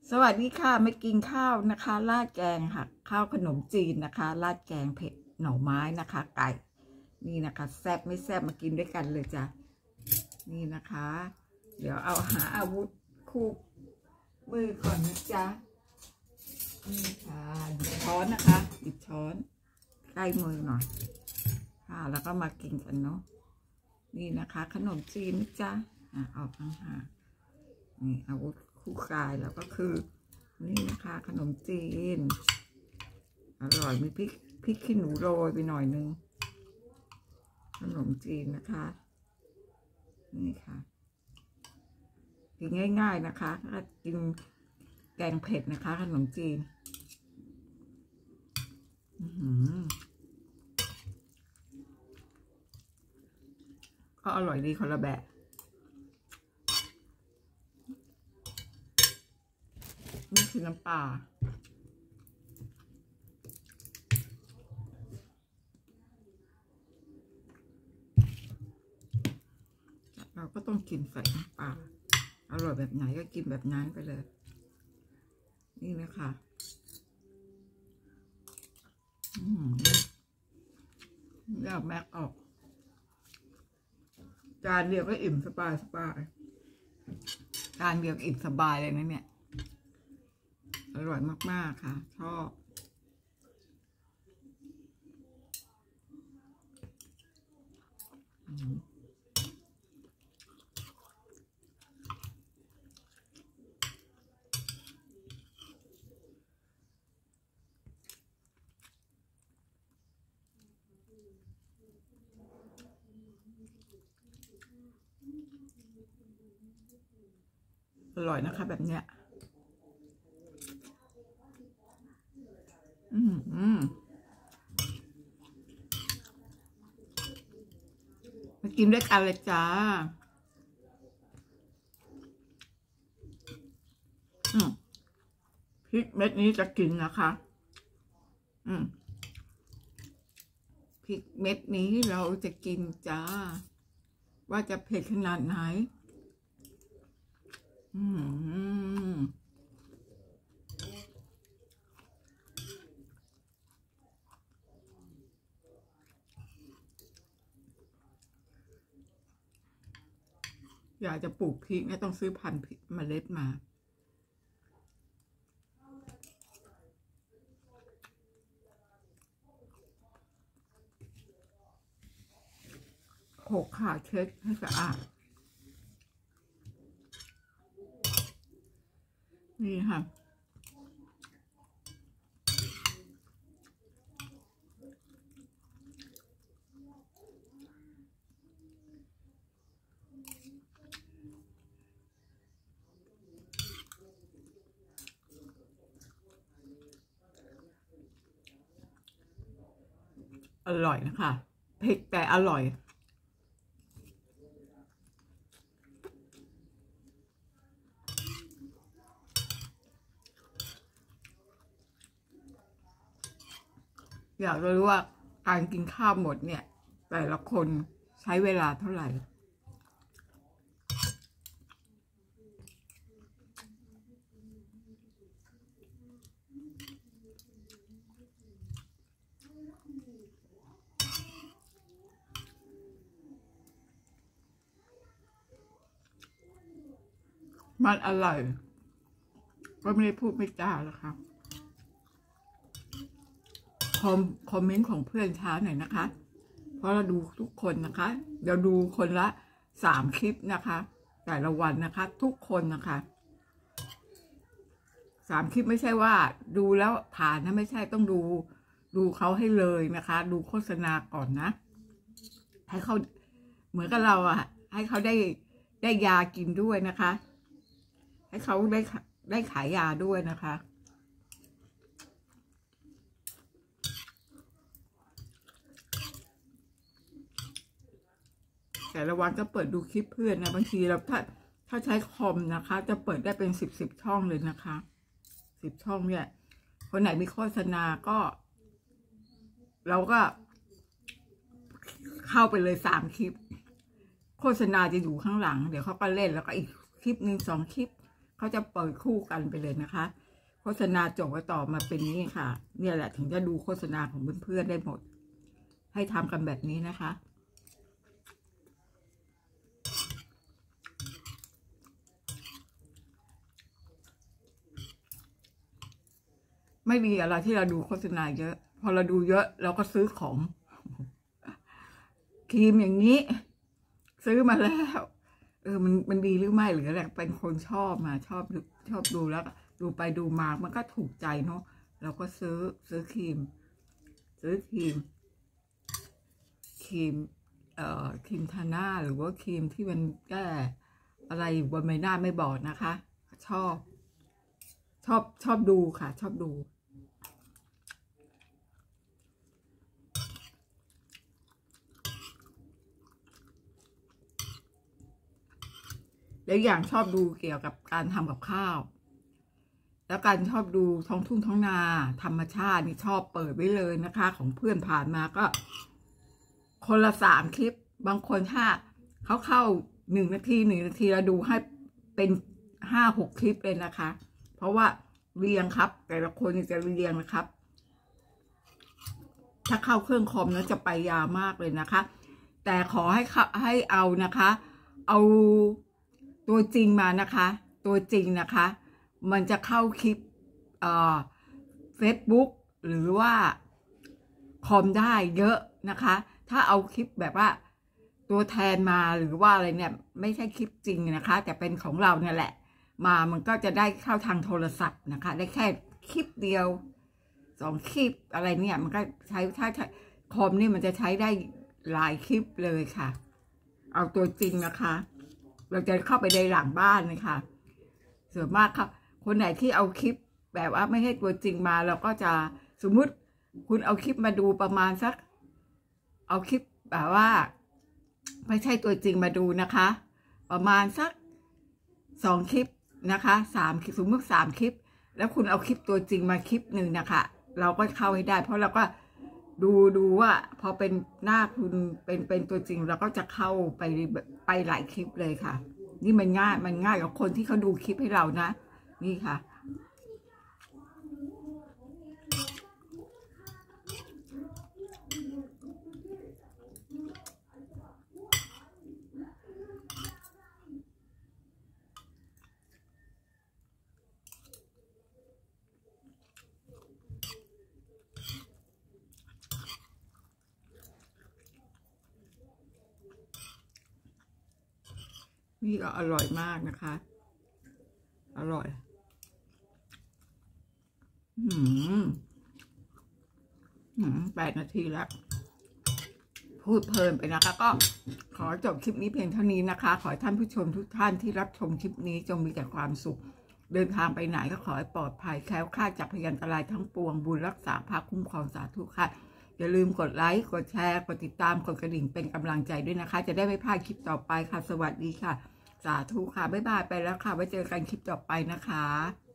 สวัสดีค่ะไม่กินข้าวนะคะราดแกงค่ะข้าวขนมจีนนะคะราดแกงเผ็ดหน่อไม้นะคะไก่นี่นะคะแซ่บไม่แซ่บมากินด้วยกันเลยจ้ะนี่นะคะเดี๋ยวเอาหาอาวุธคู่มือก่อนนะจ๊ะนี่ค่ะหยิบช้อนนะคะหยิบช้อนใกล้มือหน่อยค่ะแล้วก็มากินกันเนาะนี่นะคะขนมจีนนะจ๊ะเอาทั้งหานี่อาวุธคู่กายแล้วก็คือนี่นะคะขนมจีนอร่อยมีพริกขี้หนูโรยไปหน่อยนึงขนมจีนนะคะนี่ค่ะกินง่ายๆนะคะถ้ากินแกงเผ็ดนะคะขนมจีนก็อร่อยดีคนละแบบนี่คือน้ำปลาเราก็ต้องกินใส่น้ำปลาอร่อยแบบไหนก็กินแบบนั้นไปเลยนี่นะคะแล้วแม็กออกจานเดียวก็อิ่มสบายจานเดียวอิ่มสบายเลยนะเนี่ยอร่อยมากๆค่ะชอบอร่อยนะคะแบบเนี้ยมากินด้วยกันเลยจ้าพริกเม็ดนี้จะกินนะคะพริกเม็ดนี้เราจะกินจ้าว่าจะเผ็ดขนาดไหนอยากจะปลูกพริกเนี่ยต้องซื้อพันธุ์เมล็ดมา6 ขาเช็ดให้สะอาดนี่ค่ะอร่อยนะคะเผ็ดแต่อร่อยอยากรู้ว่าการกินข้าวหมดเนี่ยแต่ละคนใช้เวลาเท่าไหร่มันอร่อยก็ไม่ได้พูดไม่จาแล้วครับคอมเมนต์ของเพื่อนช้าหน่อยนะคะเพราะเราดูทุกคนนะคะเดี๋ยวดูคนละ3 คลิปนะคะแต่ละวันนะคะทุกคนนะคะ3 คลิปไม่ใช่ว่าดูแล้วผ่านนะไม่ใช่ต้องดูเขาให้เลยนะคะดูโฆษณาก่อนนะให้เขาเหมือนกับเราอะให้เขาได้ยากินด้วยนะคะให้เขาได้ขายยาด้วยนะคะแต่ละวันก็เปิดดูคลิปเพื่อนนะบางทีเราถ้าใช้คอมนะคะจะเปิดได้เป็น10ช่องเลยนะคะ10ช่องเนี่ยคนไหนมีโฆษณาก็เราก็เข้าไปเลย3 คลิปโฆษณาจะอยู่ข้างหลังเดี๋ยวเขาก็เล่นแล้วก็อีกคลิป1 2 คลิปเขาจะเปิดคู่กันไปเลยนะคะโฆษณาจบก็ต่อมาเป็นนี้ค่ะ เนี่ยแหละถึงจะดูโฆษณาของเพื่อนๆได้หมดให้ทำกันแบบนี้นะคะ ไม่มีอะไรที่เราดูโฆษณาเยอะพอเราดูเยอะเราก็ซื้อของครีมอย่างนี้ ซื้อมาแล้วมันดีหรือไม่หรืออะไรเป็นคนชอบมาชอบดูแล้วดูไปดูมามันก็ถูกใจเนาะเราก็ซื้อครีมครีมทาหน้าหรือว่าครีมที่มันแก้อะไรบนใบหน้าไม่บอกนะคะชอบดูค่ะชอบดูแล้วอย่างชอบดูเกี่ยวกับการทำกับข้าวแล้วการชอบดูท้องทุ่งท้องนาธรรมชาตินี่ชอบเปิดไว้เลยนะคะของเพื่อนผ่านมาก็คนละ3 คลิปบางคนถ้าเขาเข้า1 นาทีแล้วดูให้เป็น5-6 คลิปเลยนะคะเพราะว่าเรียงครับแต่ละคนจะเรียงนะครับถ้าเข้าเครื่องคอมนั้นจะไปยาวมากเลยนะคะแต่ขอให้เอานะคะเอาตัวจริงมานะคะตัวจริงนะคะมันจะเข้าคลิปFacebook หรือว่าคอมได้เยอะนะคะถ้าเอาคลิปแบบว่าตัวแทนมาหรือว่าอะไรเนี่ยไม่ใช่คลิปจริงนะคะแต่เป็นของเราเนี่ยแหละมันก็จะได้เข้าทางโทรศัพท์นะคะได้แค่คลิปเดียว2 คลิปอะไรเนี่ยมันก็ใช้ถ้าคอมนี่มันจะใช้ได้หลายคลิปเลยค่ะเอาตัวจริงนะคะเราจะเข้าไปในหลังบ้านเลยค่ะส่วนมากครับคนไหนที่เอาคลิปแบบว่าไม่ให้ตัวจริงมาเราก็จะสมมุติคุณเอาคลิปมาดูประมาณสักเอาคลิปแบบว่าไม่ใช่ตัวจริงมาดูนะคะประมาณสัก2 คลิปนะคะ3 คลิปสมมติ3 คลิปแล้วคุณเอาคลิปตัวจริงมาคลิปหนึ่งนะคะเราก็เข้าให้ได้เพราะเราก็ดูว่าพอเป็นหน้าคุณเป็นตัวจริงเราก็จะเข้าไปหลายคลิปเลยค่ะนี่มันง่ายกับคนที่เขาดูคลิปให้เรานะนี่ค่ะนี่ก็อร่อยมากนะคะอร่อย8 นาทีแล้วพูดเพลินไปนะคะก็ขอจบคลิปนี้เพียงเท่านี้นะคะขอให้ท่านผู้ชมทุกท่านที่รับชมคลิปนี้จงมีแต่ความสุขเดินทางไปไหนก็ขอให้ปลอดภัยแคล้วคลาดจากพยันตรายทั้งปวงบุญรักษาพาคุ้มครองสาธุค่ะอย่าลืมกดไลค์กดแชร์กดติดตามกดกระดิ่งเป็นกำลังใจด้วยนะคะจะได้ไม่พลาดคลิปต่อไปค่ะสวัสดีค่ะสาธุค่ะบ๊ายบายไปแล้วค่ะไว้เจอกันคลิปต่อไปนะคะ